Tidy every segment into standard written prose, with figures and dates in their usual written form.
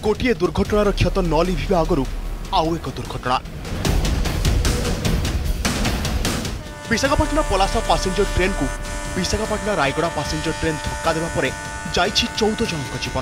गोटे दुर्घटनार क्षत न लिभिबा आगरु आउ एक दुर्घटना। विशाखापट्टनम पलासा पैसेंजर ट्रेन को विशाखापट्टनम रायगड़ा पैसेंजर ट्रेन धक्का देवा परे जाइछि 14 जनक जीवन।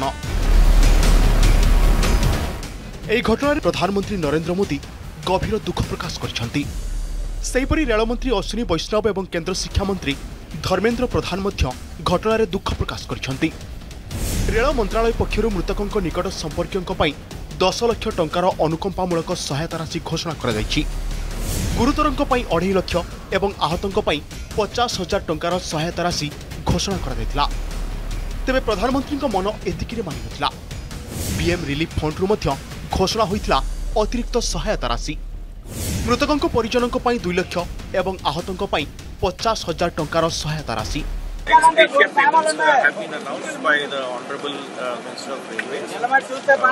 एही घटनार प्रधानमंत्री नरेंद्र मोदी गभीर दुख प्रकाश करिसेंति। सेहिपरि रेलमंत्री अश्विनी वैष्णव एवं केंद्र शिक्षा मंत्री धर्मेंद्र प्रधान मध्य घटनार दुख प्रकाश करिसेंति। रेल मंत्रालय पक्षरु मृतकों निकट संपर्कियों 10 लाख टंकार अनुकंपामूलक सहायता राशि घोषणा करा जायछि। गुरुतरों 2.5 लाख एवं आहतों 50,000 टंकार सहायता राशि घोषणा करा जायतिला। तेबे प्रधानमंत्री मन एतिकिरे मानि नथिला। पीएम रिलीफ फंड रु मध्य घोषणा होइतिला अतिरिक्त सहायता राशि। मृतकों परिजनों 2 लाख एवं आहतों 50,000 टंकार सहायता राशि। Expenditure payments have been announced by the Honorable Minister of Railways. 10 lakh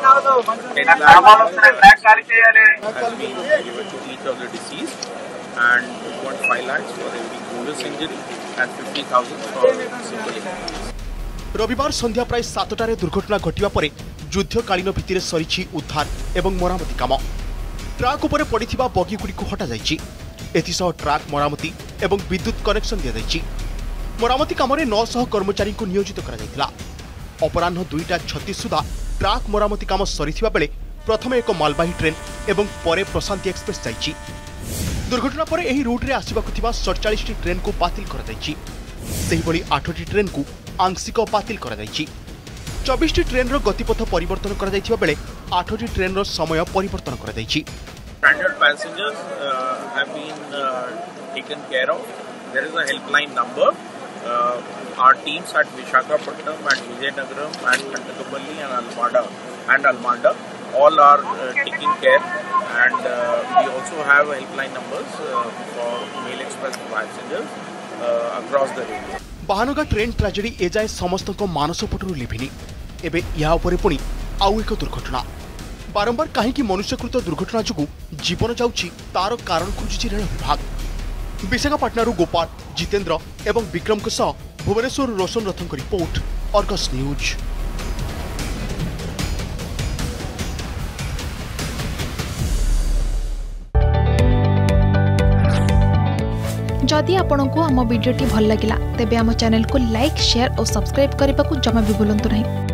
has been given to each of the deceased and 2.5 lakhs for every grievous injury and 50,000 for simple injuries. रविवार संध्या प्राय 7टारे दुर्घटना घटिबा परे युद्धकालीन भित्तिरे सरिछि उद्धार एवं मरामती काम। ट्राक उपरे पड़िथिबा बगीगुडी को हटा जाइछि। एथिसह ट्राक मरामती एवं विद्युत कनेक्शन दिया जाइछि। मरामती काम 900 कर्मचारी को नियोजित करा जायतिला। अपराह्न 2:36 सुधा ट्राक मरामती काम सरिथिबा बेले प्रथमे एक मालवाही ट्रेन एवं परे प्रशांति एक्सप्रेस जाइछि। दुर्घटना परे एही रूट रे आसीबाकु थिबा 47 टी ट्रेन को बातिल करा जाइछि। सेही बळी 8 टी ट्रेन को आंशिक बातिल करा जाइछि। 24 टी ट्रेन रो गतिपथ परिवर्तन करा जाइथिबा बेले 8 टी ट्रेन रो समय परिवर्तन करा जाइछि। Stranded passengers have been taken care of. There is a helpline number. Our teams at Visakhapatnam and Vizianagaram and Kantakapalli and Almanda all are taking care, and we also have helpline numbers for mail express passengers across the railway. Bahanaga train tragedy एजाए समस्त मानसपटू लिभिनी। एबे या उपरे पुणी आउ एक दुर्घटना। बारंबार कहीं मनुष्यकृत दुर्घटना जो जीवन जाउछि तार कारण खोजुछि रेल विभाग। विशाखापट्टनम गोपाल जितेंद्र एवं विक्रम के सह भुवनेश्वर रोशन रथों की रिपोर्ट, अर्गस न्यूज। जदि आपंक आम भिडी भल लगा तेब आम चैनल को लाइक, शेयर और सब्सक्राइब करने को जमा भी भूलु नहीं।